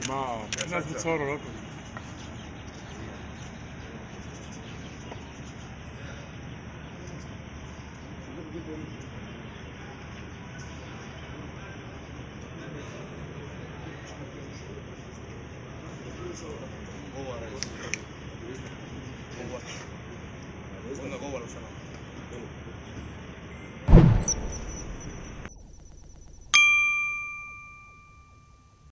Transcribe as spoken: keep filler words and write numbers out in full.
ما الناس بتصور وراكم. جوه يا ريس. جوه. قلنا جوه لو سمحت.